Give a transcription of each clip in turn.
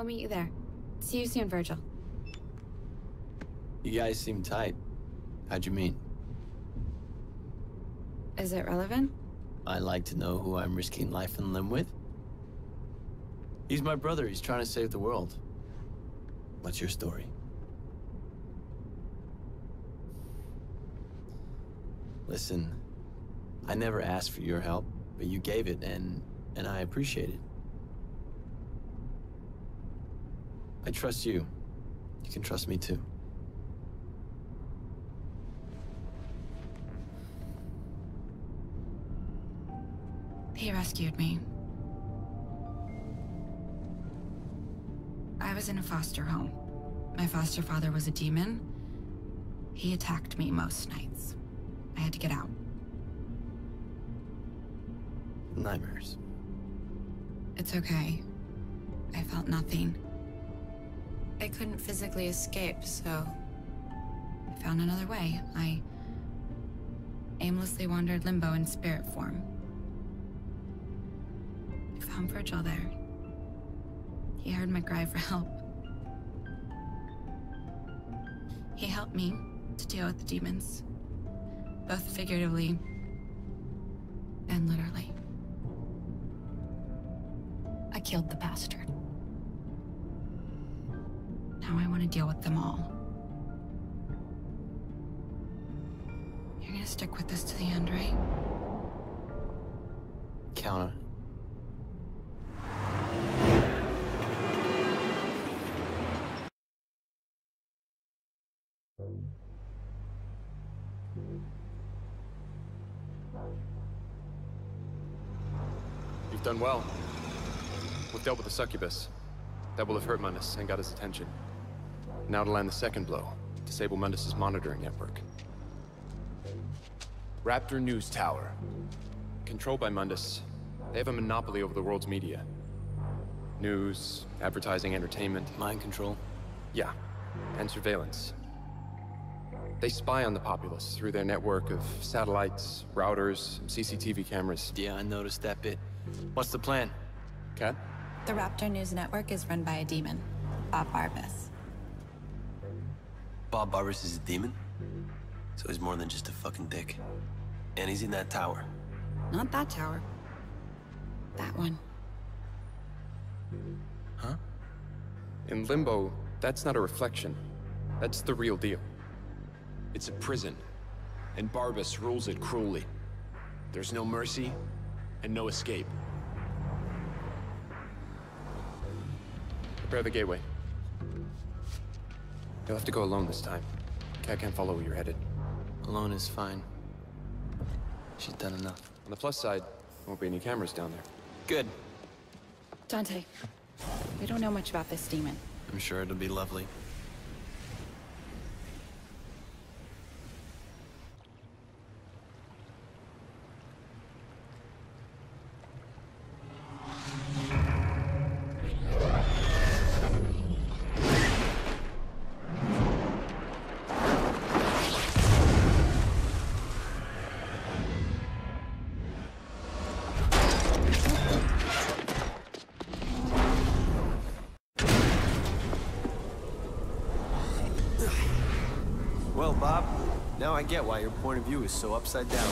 I'll meet you there. See you soon, Virgil. You guys seem tight. How'd you meet? Is it relevant? I'd like to know who I'm risking life and limb with. He's my brother. He's trying to save the world. What's your story? Listen, I never asked for your help, but you gave it, and I appreciate it. I trust you. You can trust me too. He rescued me. I was in a foster home. My foster father was a demon. He attacked me most nights. I had to get out. Nightmares. It's okay. I felt nothing. I couldn't physically escape, so I found another way. I aimlessly wandered limbo in spirit form. I found Virgil there. He heard my cry for help. He helped me to deal with the demons, both figuratively and literally. I killed the bastard. Now I want to deal with them all. You're gonna stick with us to the end, right? Count on it. You've done well. We've dealt with the succubus. That will have hurt Mundus and got his attention. Now to land the second blow. Disable Mundus's monitoring network. Raptor News Tower. Controlled by Mundus, they have a monopoly over the world's media. News, advertising, entertainment. Mind control? Yeah, and surveillance. They spy on the populace through their network of satellites, routers, and CCTV cameras. Yeah, I noticed that bit. What's the plan? Cat? The Raptor News Network is run by a demon, Bob Barbas. Bob Barbas is a demon? So he's more than just a fucking dick. And he's in that tower. Not that tower. That one. Huh? In Limbo, that's not a reflection. That's the real deal. It's a prison, and Barbas rules it cruelly. There's no mercy, and no escape. Prepare the gateway. You'll have to go alone this time. Cat can't follow where you're headed. Alone is fine. She's done enough. On the plus side, there won't be any cameras down there. Good. Dante, we don't know much about this demon. I'm sure it'll be lovely. Well, Bob, now I get why your point of view is so upside down.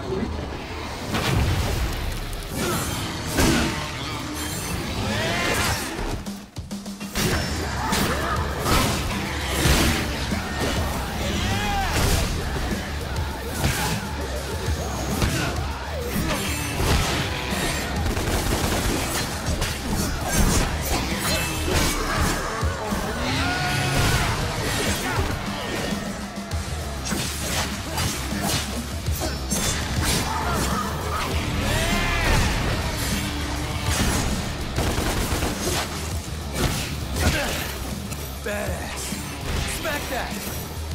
Badass. Smack that!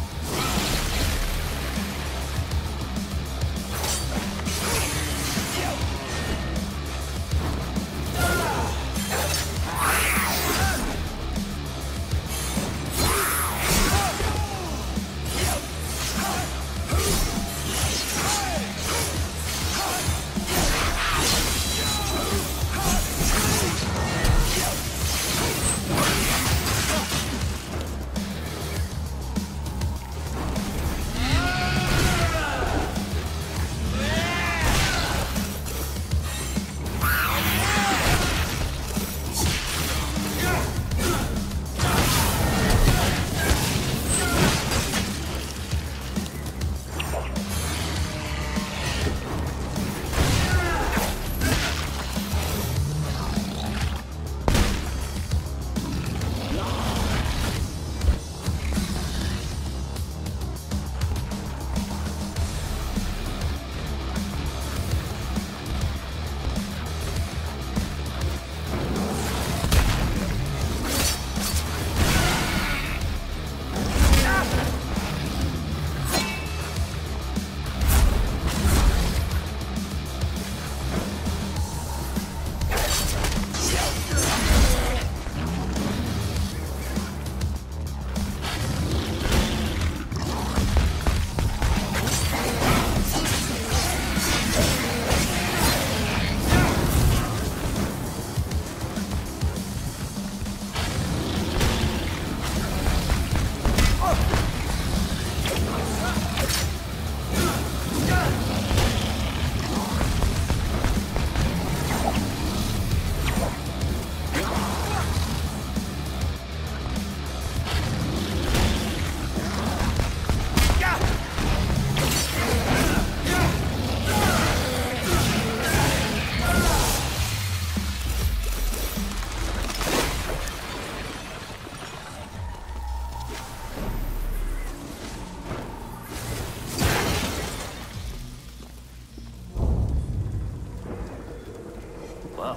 Wow.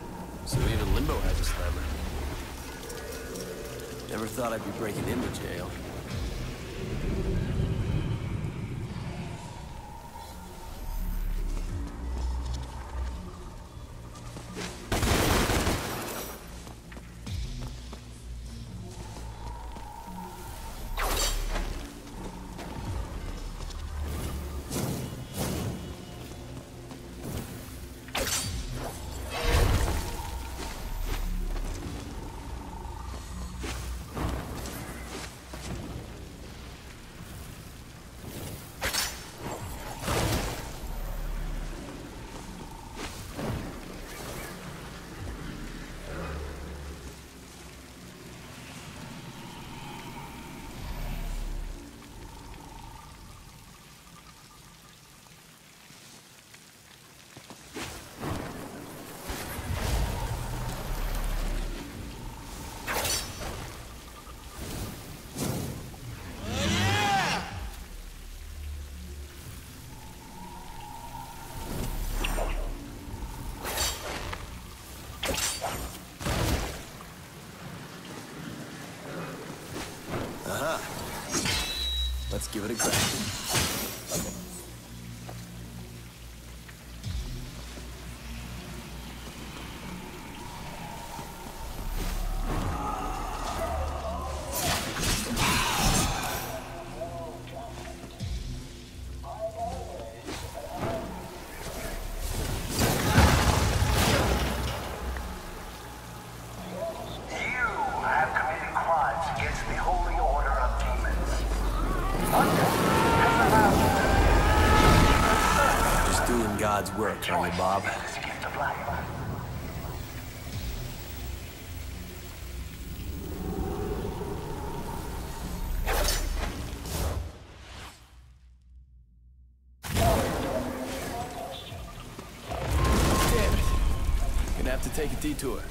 So even Limbo has a slammer. Never thought I'd be breaking into jail. Let's give it a crack. Have committed crimes against the holy order of demons. Under has God's work, are you, Bob? Damn it. Gonna have to take a detour.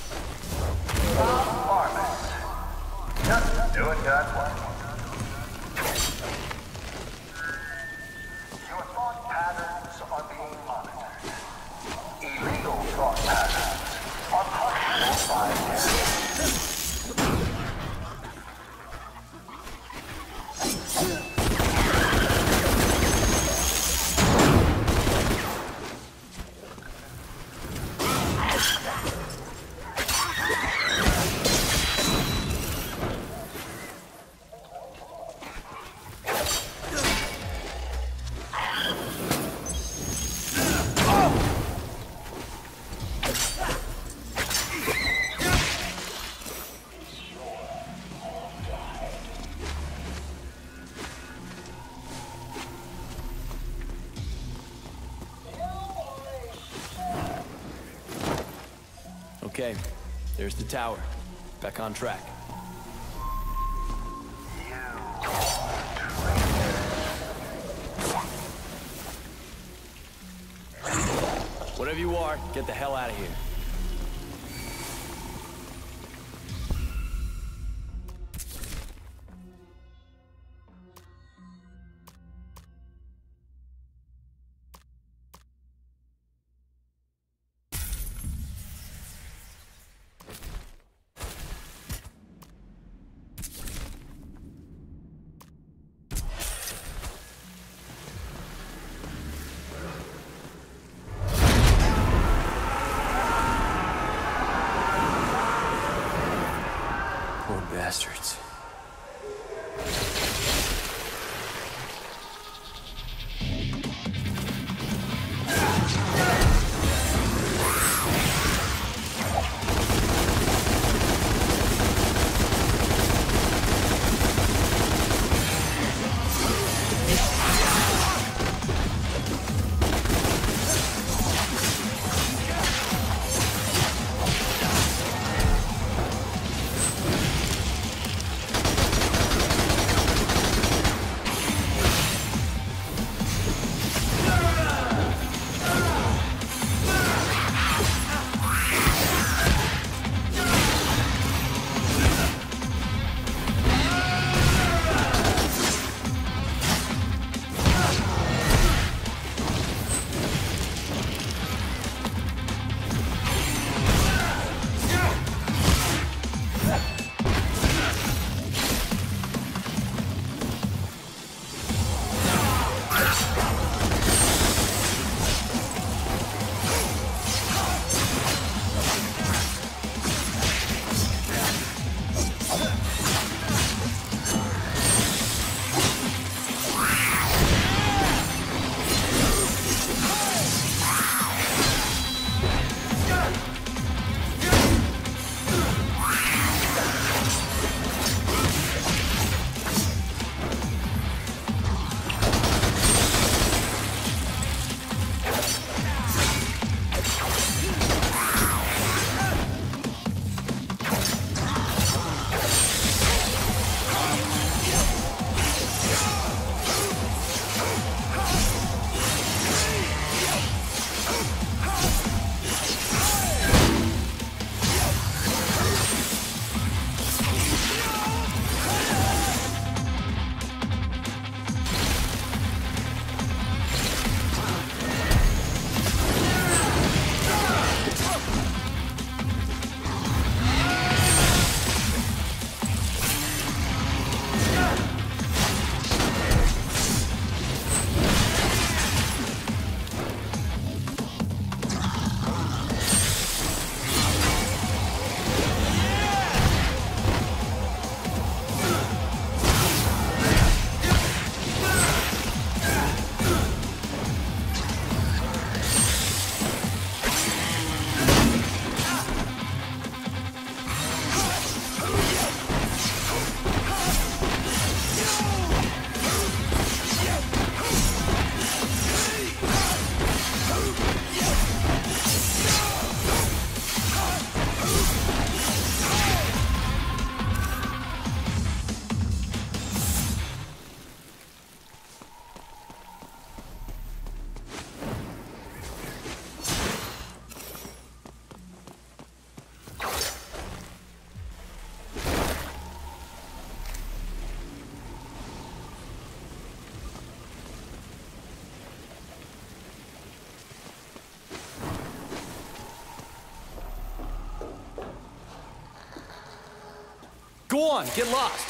Just doing God's work. Your thought patterns are being monitored. Illegal thought patterns are punishable by death. Okay, there's the tower. Back on track. Whatever you are, get the hell out of here. Go on, get lost.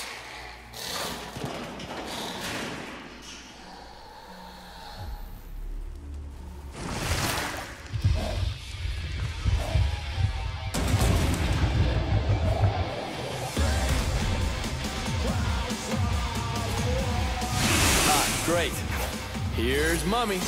Ah, great. Here's Mummy.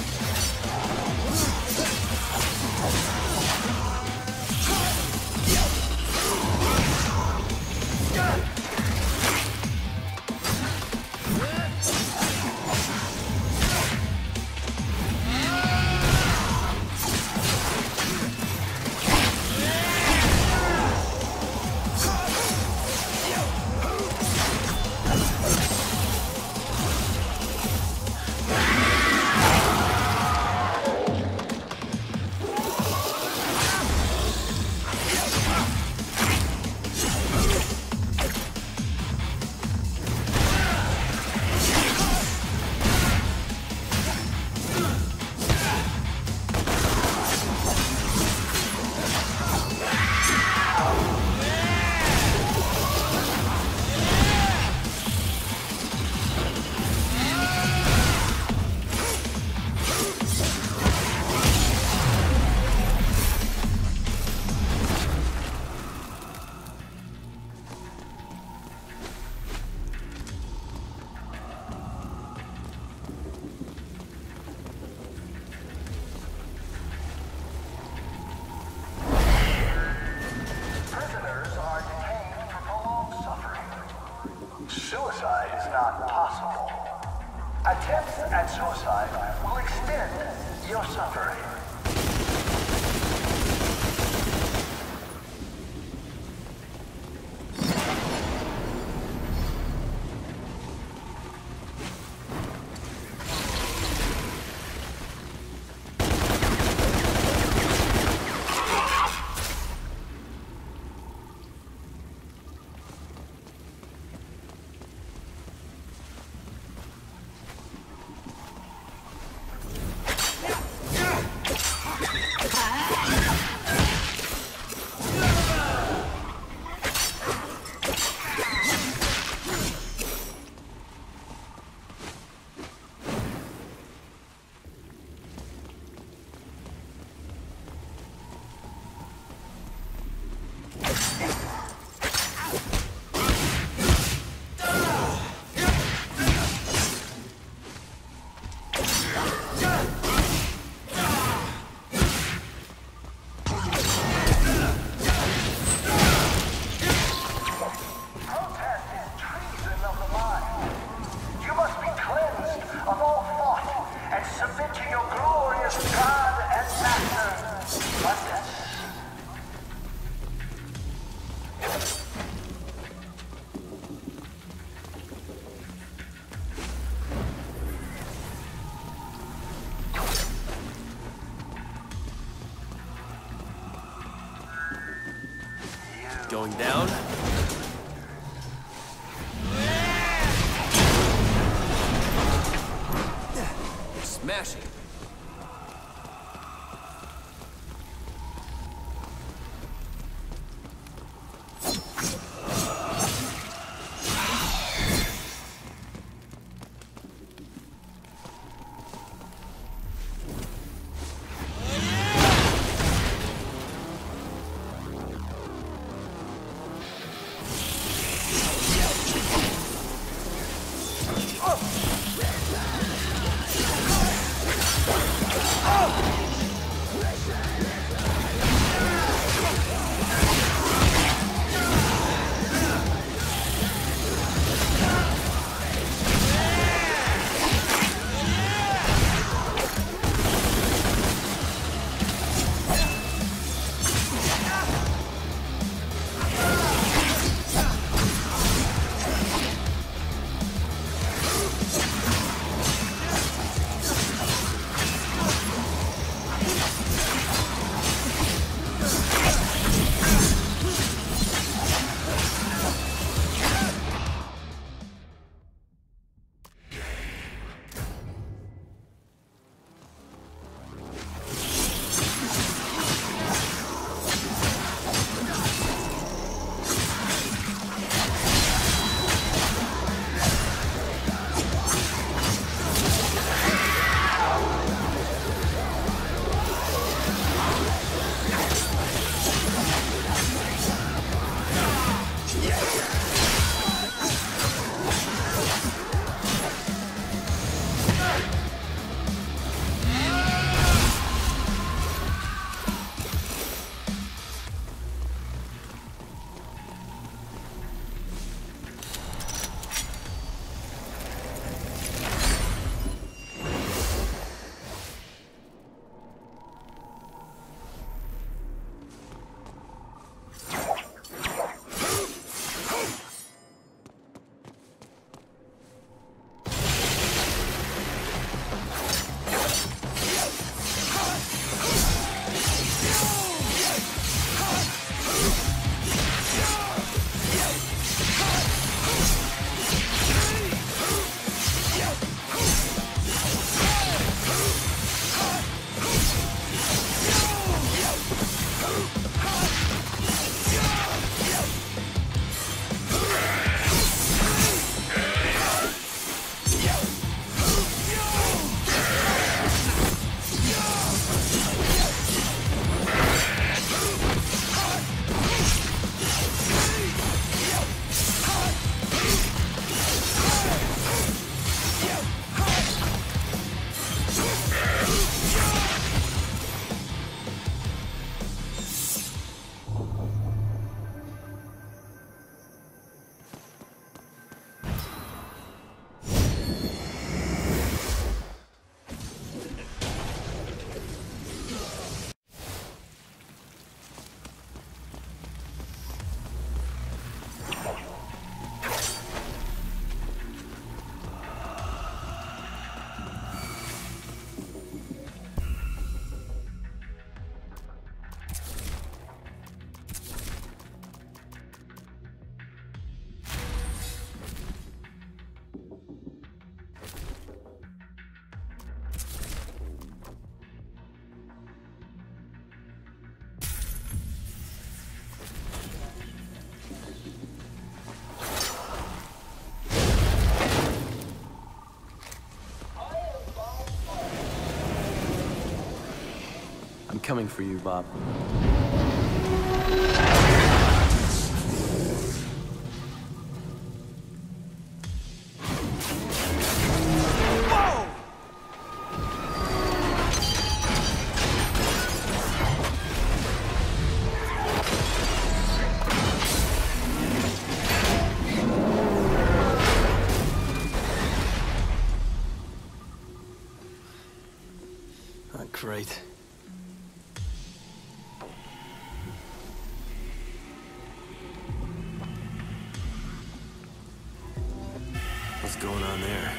Suicide is not possible. Attempts at suicide will extend your suffering. Going down. Smashing. coming for you, Bob. Great. What's going on there?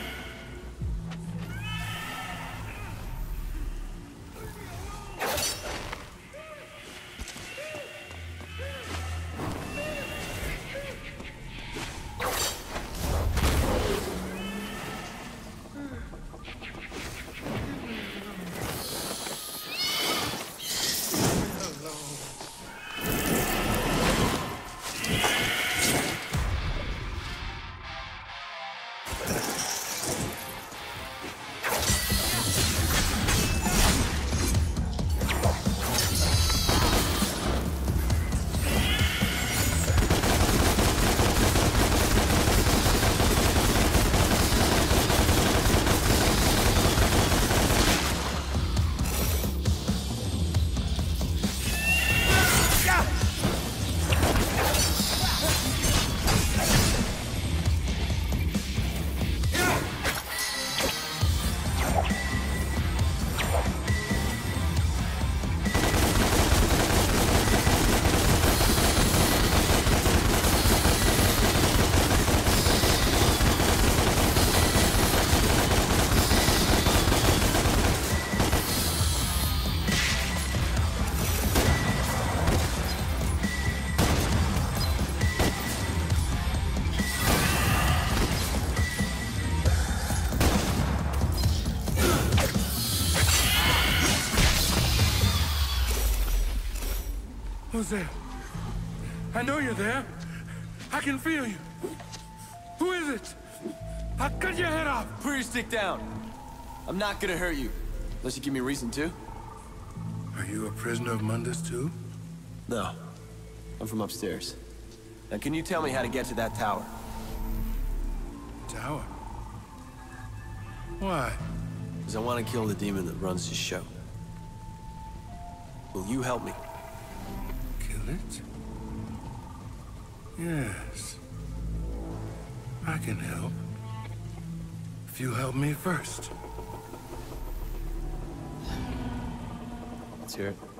Who's there? I know you're there. I can feel you. Who is it? I'll cut your head off. Put your stick down. I'm not gonna hurt you. Unless you give me a reason to. Are you a prisoner of Mundus too? No. I'm from upstairs. Now can you tell me how to get to that tower? Tower? Why? Because I want to kill the demon that runs this show. Will you help me? Kill it? Yes. I can help. If you help me first. Let's hear it.